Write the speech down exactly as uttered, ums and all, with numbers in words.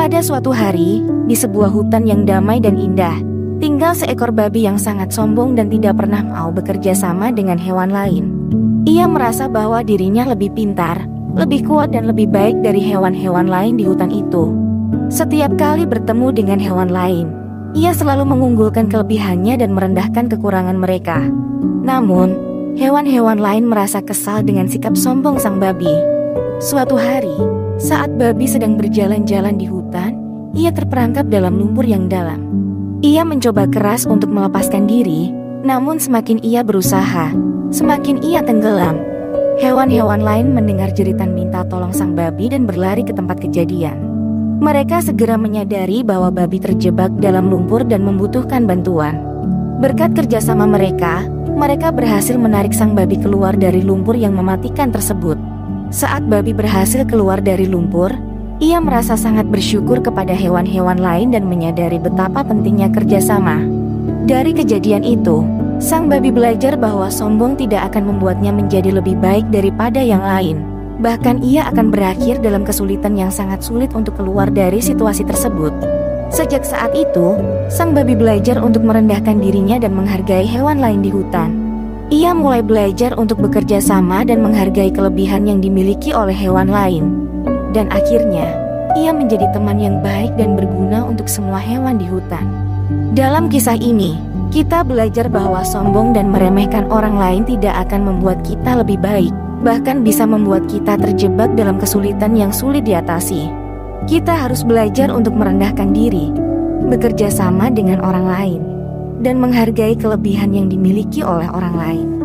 Pada suatu hari, di sebuah hutan yang damai dan indah, tinggal seekor babi yang sangat sombong dan tidak pernah mau bekerja sama dengan hewan lain. Ia merasa bahwa dirinya lebih pintar, lebih kuat dan lebih baik dari hewan-hewan lain di hutan itu. Setiap kali bertemu dengan hewan lain, ia selalu mengunggulkan kelebihannya dan merendahkan kekurangan mereka. Namun, hewan-hewan lain merasa kesal dengan sikap sombong sang babi. Suatu hari, saat babi sedang berjalan-jalan di hutan, ia terperangkap dalam lumpur yang dalam. Ia mencoba keras untuk melepaskan diri, namun semakin ia berusaha, semakin ia tenggelam. Hewan-hewan lain mendengar jeritan minta tolong sang babi dan berlari ke tempat kejadian. Mereka segera menyadari bahwa babi terjebak dalam lumpur dan membutuhkan bantuan. Berkat kerjasama mereka, mereka berhasil menarik sang babi keluar dari lumpur yang mematikan tersebut. Saat babi berhasil keluar dari lumpur, ia merasa sangat bersyukur kepada hewan-hewan lain dan menyadari betapa pentingnya kerjasama. Dari kejadian itu, sang babi belajar bahwa sombong tidak akan membuatnya menjadi lebih baik daripada yang lain. Bahkan ia akan berakhir dalam kesulitan yang sangat sulit untuk keluar dari situasi tersebut. Sejak saat itu, sang babi belajar untuk merendahkan dirinya dan menghargai hewan lain di hutan. Ia mulai belajar untuk bekerja sama dan menghargai kelebihan yang dimiliki oleh hewan lain. Dan akhirnya, ia menjadi teman yang baik dan berguna untuk semua hewan di hutan. Dalam kisah ini, kita belajar bahwa sombong dan meremehkan orang lain tidak akan membuat kita lebih baik, bahkan bisa membuat kita terjebak dalam kesulitan yang sulit diatasi. Kita harus belajar untuk merendahkan diri, bekerja sama dengan orang lain, dan menghargai kelebihan yang dimiliki oleh orang lain.